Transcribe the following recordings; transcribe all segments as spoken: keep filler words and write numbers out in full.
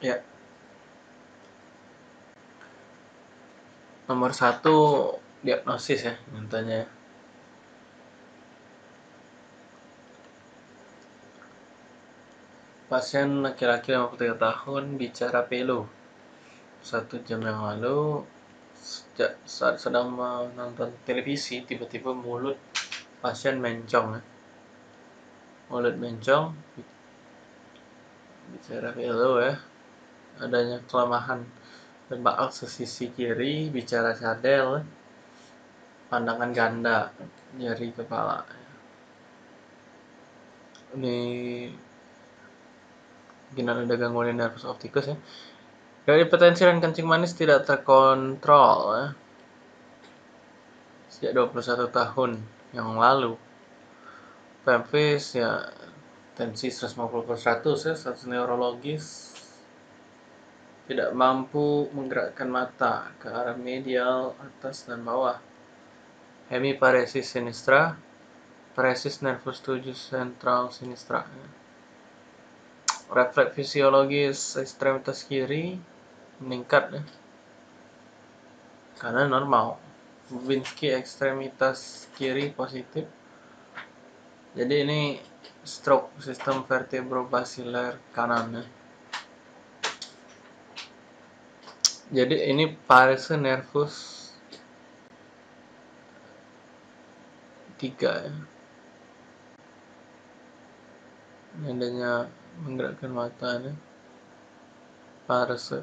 Ya. Nomor satu diagnosis ya, contohnya. Pasien laki-laki lima puluh tiga tahun bicara pilu. Satu jam yang lalu, sejak saat sedang menonton televisi, tiba-tiba mulut pasien mencong ya. Mulut mencong, bicara pilu ya. Adanya kelemahan lembak akses sisi kiri, bicara cadel, pandangan ganda, nyeri kepala. Ini mungkin ada gangguan nervus opticus ya. Dari hipertensi dan kencing manis tidak terkontrol ya. Sejak dua puluh satu tahun yang lalu. Pempis ya, tensi seratus lima puluh per seratus ya, status neurologis, tidak mampu menggerakkan mata ke arah medial, atas dan bawah. Hemiparesis sinistra, paresis nervus tujuh sentral sinistra. Refleks fisiologis ekstremitas kiri meningkat ya, karena normal. Babinski ekstremitas kiri positif. Jadi ini stroke sistem vertebrobasiler kanan ya. Jadi ini parese nervus tiga ya. Ini adanya menggerakkan mata ya. Parese.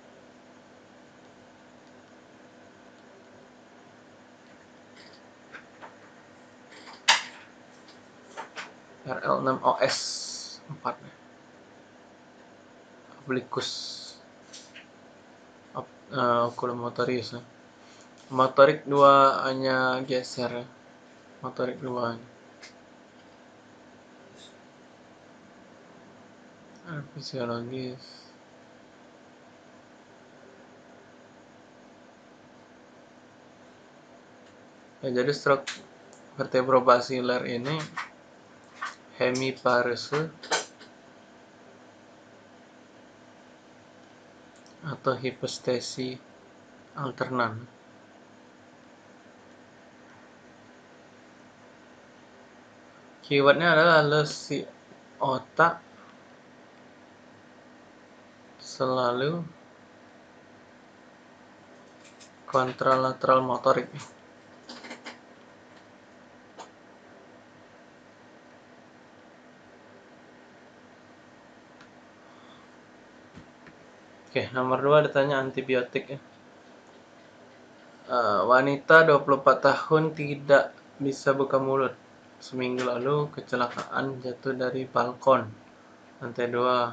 R L enam O S empat ya. Obliquus uh, oculomotoris ya. Motorik dua hanya geser ya. Motorik dua uh, fisiologis. Ya, jadi stroke vertebrobasiler ini hemiparese atau hipostesi alternan. Keywordnya adalah lesi otak selalu kontralateral motorik. Oke, nomor dua ditanya antibiotik ya. Uh, wanita dua puluh empat tahun tidak bisa buka mulut. Seminggu lalu kecelakaan jatuh dari balkon lantai dua.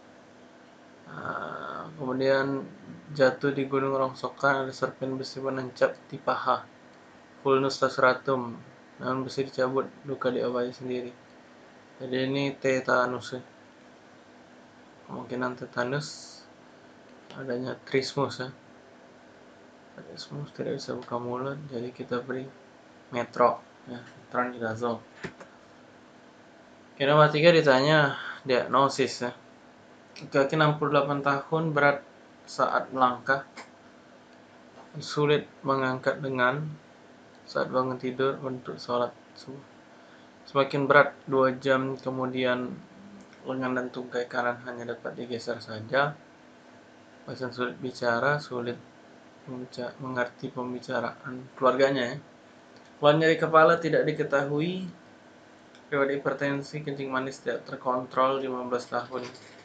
Uh, kemudian jatuh di Gunung Rongsokan, ada serpihan besi menancap di paha. Vulnus laceratum, namun besi dicabut, luka diobati sendiri. Jadi ini tetanus ya. Kemungkinan tetanus, adanya trismus ya. Trismus tidak bisa buka mulut, jadi kita beri metro ya, metronidazole. Oke, nomor tiga ditanya diagnosis ya. Laki-laki enam puluh delapan tahun, berat saat melangkah, sulit mengangkat dengan saat bangun tidur untuk sholat subuh. Semakin berat dua jam kemudian, lengan dan tungkai kanan hanya dapat digeser saja. Pasien sulit bicara, sulit mengerti pembicaraan keluarganya ya. Keluhan nyeri kepala tidak diketahui. Riwayat hipertensi, kencing manis tidak terkontrol, lima belas tahun.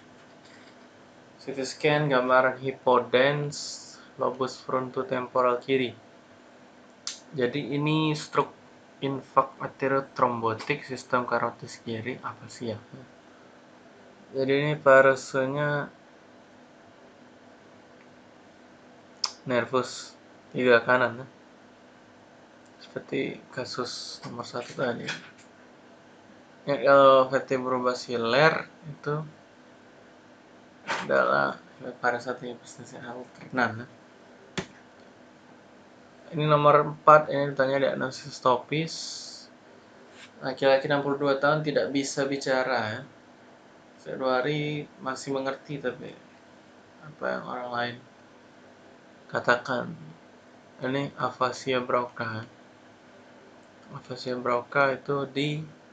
C T scan, gambaran hipodens, lobus frontotemporal kiri. Jadi ini stroke infak arteriotrombotik sistem karotis kiri afasia. Jadi ini paresenya nervus tiga kanan, seperti kasus nomor satu tadi. Ya, kalau vertebrobasiler itu adalah parasat hipostesi alternan. Ini nomor empat, ini ditanya diagnosis topis. Laki-laki enam puluh dua tahun tidak bisa bicara ya. Sejak dua hari masih mengerti tapi apa yang orang lain katakan. Ini afasia Broca. Afasia Broca itu di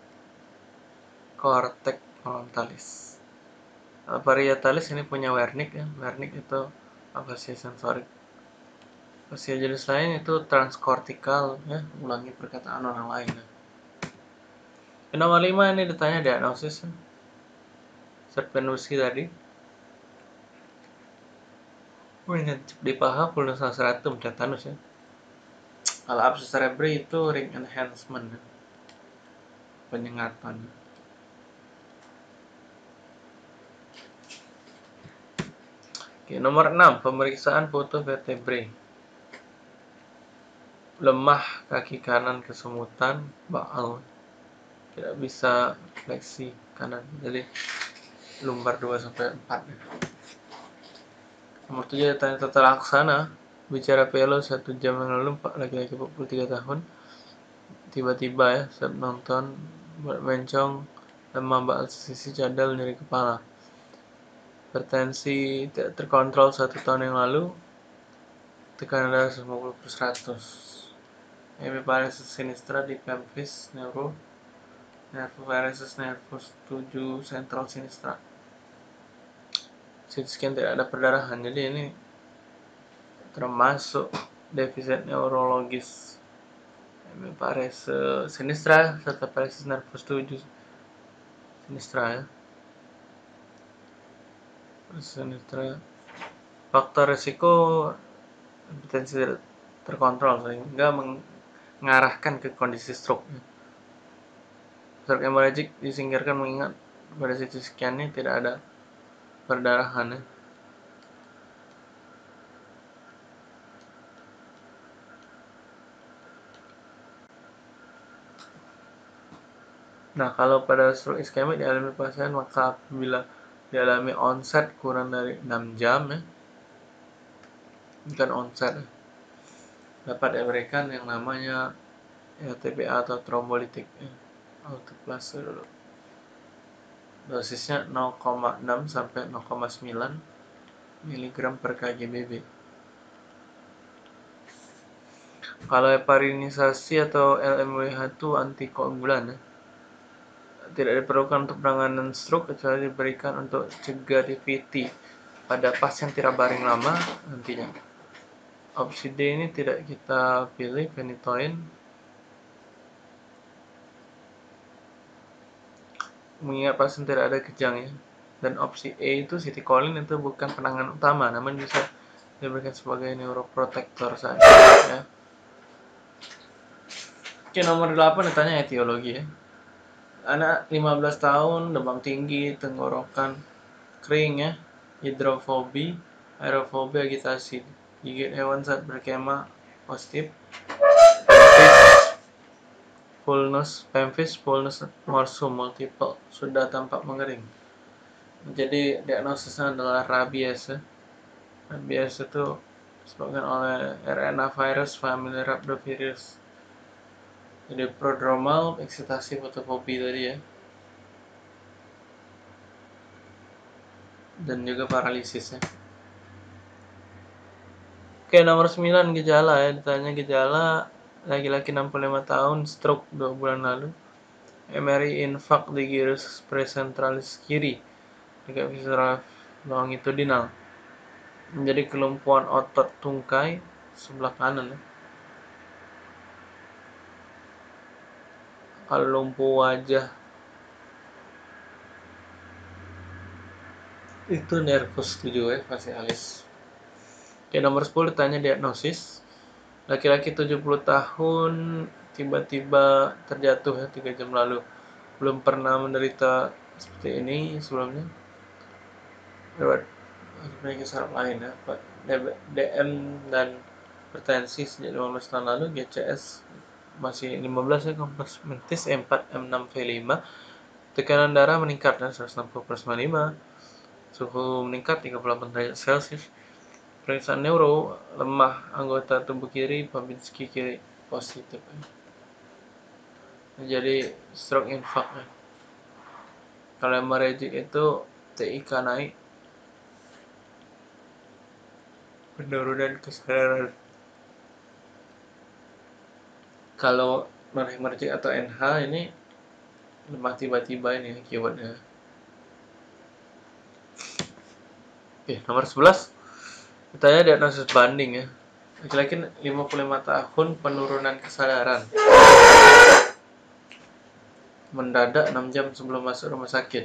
korteks frontalis. Parietalis ini punya Wernicke ya. Wernicke itu afasia sensorik. Afasia jenis lain itu transkortikal ya, ulangi perkataan orang lain ya. Nomor lima ini ditanya diagnosis ya. Serpenuski tadi menancap di paha pulsa seratum tetanus ya. Kalau absces cerebri itu ring enhancement ya. Penyengatan. Oke, nomor enam pemeriksaan foto vertebrae. Lemah kaki kanan kesemutan, baal, tidak bisa fleksi kanan, jadi lumbar dua sampai empat ya. Nomor tujuh tanya tata laksana. Bicara pelo satu jam yang lalu, Pak laki-laki empat puluh tiga tahun tiba-tiba ya saat nonton bencong, lemah, baal sisi cadel, nyeri kepala, hipertensi tidak terkontrol satu tahun yang lalu, tekanan darah seratus lima puluh per seratus, hemiparesis sinistra di pemphigus neuro, nervoparesis nervus tujuh sentral sinistra. C T scan tidak ada perdarahan, jadi ini termasuk defisit neurologis. Hemiparesis sinistra serta paresis nervus tujuh sinistra ya. Sinistra. Faktor risiko hipertensi tidak terkontrol sehingga mengarahkan ke kondisi stroke. Stroke hemorrhagic disingkirkan mengingat pada C T scan-nya tidak ada perdarahan ya. Nah, kalau pada stroke iskemik dialami pasien, maka apabila dialami onset kurang dari enam jam ya, bukan onset ya, dapat diberikan yang namanya ya, T B A atau trombolitik ya, alteplase dulu. Dosisnya nol koma enam sampai nol koma sembilan miligram per kg B B. Kalau heparinisasi atau L M W H itu antikoagulan ya, tidak diperlukan untuk penanganan stroke kecuali diberikan untuk cegah D V T pada pasien tidak baring lama nantinya. Opsi D ini tidak kita pilih, phenytoin, mengingat pasien tidak ada kejang ya. Dan opsi E itu citicoline itu bukan penanganan utama, namun bisa diberikan sebagai neuroprotector saja ya. Oke, nomor delapan ditanya etiologi ya. Anak lima belas tahun, demam tinggi, tenggorokan kering ya, hidrofobi, aerofobi, agitasi, gigit hewan saat berkemah positif, pemphigus fullness, pemphigus fullness morsum multiple, sudah tampak mengering. Jadi diagnosisnya adalah rabies ya. Rabies itu disebabkan oleh R N A virus family Rhabdovirus. Jadi prodromal, eksitasi, fotofobi tadi ya. Dan juga paralisis ya. Oke, nomor sembilan gejala ya, ditanya gejala laki-laki enam puluh lima tahun, stroke dua bulan lalu, M R I infark di gyrus presentralis kiri, juga visceral longitudinal, menjadi kelumpuhan otot tungkai sebelah kanan ya. Kalau lumpuh wajah itu nervus tujuh ya, facialis. Oke, nomor sepuluh tanya diagnosis. Laki-laki tujuh puluh tahun tiba-tiba terjatuh ya tiga jam lalu. Belum pernah menderita seperti ini sebelumnya. Lewat memiliki saraf lain ya, D M dan hipertensi sejak lima belas tahun lalu, G C S masih lima belas ya, kompleks mentis E empat M enam V lima, tekanan darah meningkat ya, seratus enam puluh per sembilan puluh lima, suhu meningkat tiga puluh delapan derajat Celcius. Pemeriksaan neuro, lemah anggota tubuh kiri, Babinski kiri positif ya. Jadi stroke infark ya. Kalau hemorrhagic itu T I K naik, penurunan kesadaran. Kalau non-hemorrhagic atau N H ini lemah tiba-tiba ini keywordnya. Oke, nomor sebelas ditanya diagnosis banding ya. Laki-laki lima puluh lima tahun, penurunan kesadaran mendadak enam jam sebelum masuk rumah sakit.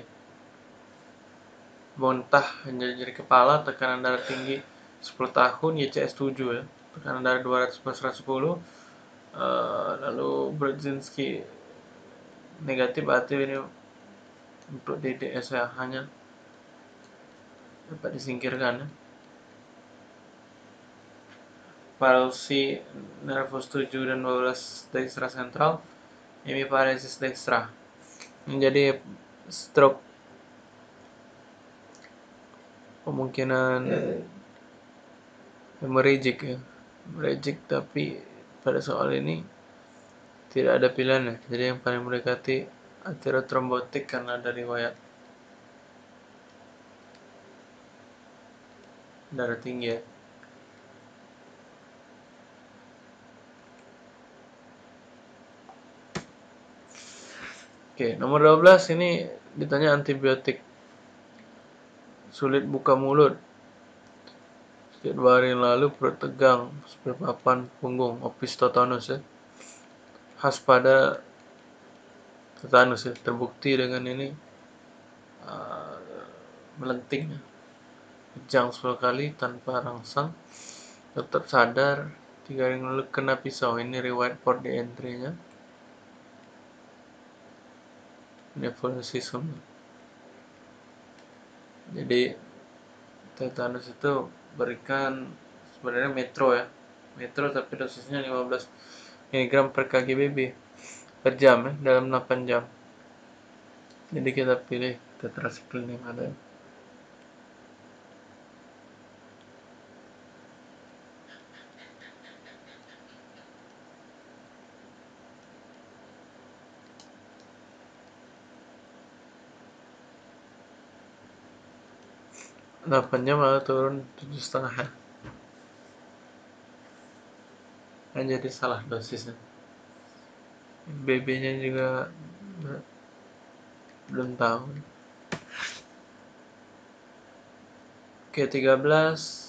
Muntah hanya nyeri kepala, tekanan darah tinggi sepuluh tahun, Y C S tujuh ya. Tekanan darah dua ratus per seratus sepuluh. Uh, lalu Brzezinski negatif, berarti ini untuk D D S ya, hanya dapat disingkirkan ya. Palsi nervus tujuh dan dua belas dextra sentral, hemiparesis dextra. Menjadi stroke kemungkinan hemorrhagic ya. Hemorrhagic, tapi pada soal ini tidak ada pilihan ya. Jadi yang paling mendekati aterotrombotik karena ada riwayat darah tinggi ya. Oke, nomor dua belas ini ditanya antibiotik. Sulit buka mulut. Sejak dua hari yang lalu perut tegang, papan punggung, opistotonus ya. Khas pada tetanus ya, terbukti dengan ini uh, melenting ya. Kejang sepuluh kali tanpa rangsang, tetap sadar. Tiga hari yang lalu kena pisau, ini riwayat port di entry-nya. Nephrosis. Jadi tetanus itu berikan sebenarnya metro ya, metro tapi dosisnya lima belas miligram per kg B B per jam ya, dalam delapan jam. Jadi kita pilih tetracycline yang ada. delapan jam lalu turun tujuh setengah ya. Nah, jadi salah dosisnya. B B-nya juga belum tahu. Oke, tiga belas.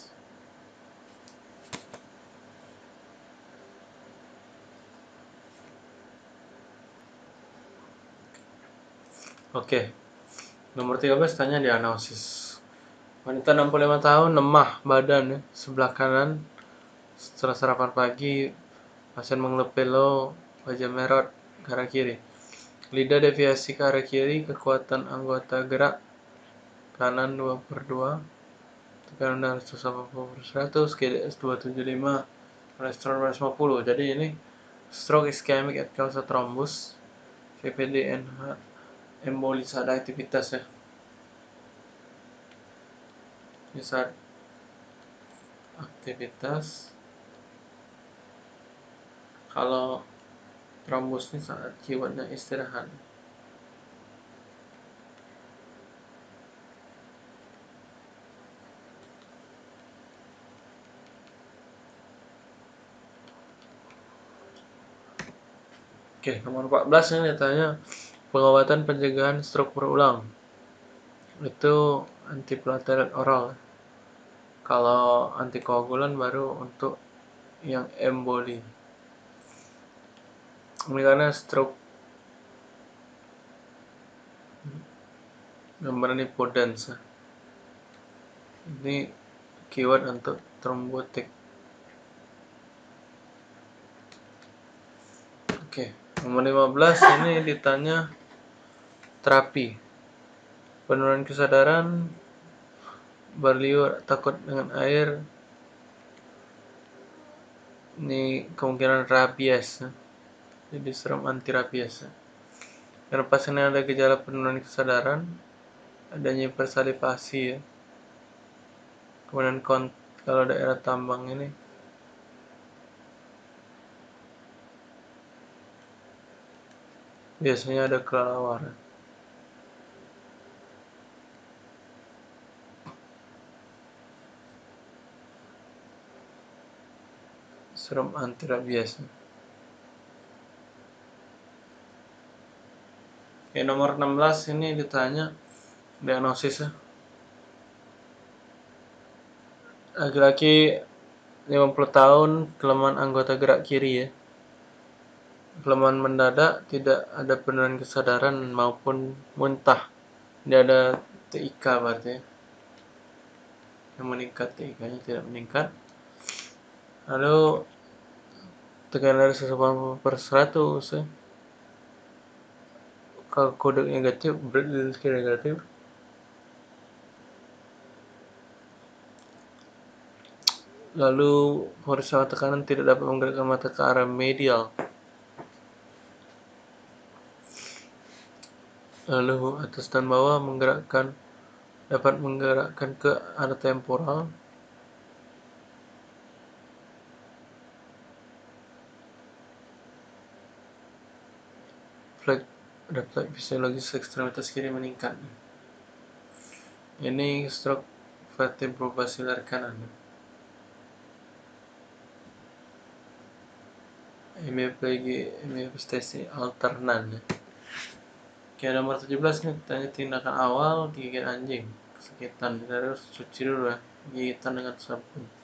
Oke. Nomor tiga belas tanya diagnosis. Wanita enam puluh lima tahun, lemah badan ya, sebelah kanan. Setelah sarapan pagi, pasien mengeluh pelo, wajah merah ke arah kiri. Lidah deviasi ke arah kiri, kekuatan anggota gerak kanan dua per dua, tekanan darah seratus delapan puluh per seratus, K D S dua ratus tujuh puluh lima, kolesterol dua ratus lima puluh. Jadi ini stroke ischemic at causa thrombus, V P D N H, embolis, ada aktivitas ya. Ini saat aktivitas, kalau trombus ini saat keywordnya istirahat. Oke, nomor empat belas ini ditanya pengobatan pencegahan stroke berulang. Itu antiplatelet oral. Kalau antikoagulan baru untuk yang emboli. Ini karena stroke gambaran hipodens. Ini keyword untuk trombotik. Oke, nomor lima belas ini ditanya terapi. Penurunan kesadaran, berliur, takut dengan air. Ini kemungkinan rabies. Jadi serum anti rabies. Karena pasien yang ada gejala penurunan kesadaran, adanya hipersalivasi ya. Kemudian kalau daerah tambang ini biasanya ada kelelawar. Serum anti rabies. Oke, nomor enam belas ini ditanya diagnosisnya. Laki-laki lima puluh tahun, kelemahan anggota gerak kiri ya. Kelemahan mendadak, tidak ada penurunan kesadaran maupun muntah. Tidak ada T I K berarti ya. Yang meningkat T I K-nya tidak meningkat. Lalu tekanan darah seratus delapan puluh per seratus ya. Kalau kode negatif, berarti negatif. Lalu horizontal tekanan tidak dapat menggerakkan mata ke arah medial. Lalu atas dan bawah menggerakkan dapat menggerakkan ke arah temporal. Refleks fisiologis ekstremitas kiri meningkat. Ini stroke vertebrobasilar kanan. Hemiplegia alternan. Oke, nomor tujuh belas nih tanya tindakan awal gigit anjing. Kesakitan, kita harus cuci dulu ya, gigitan dengan sabun.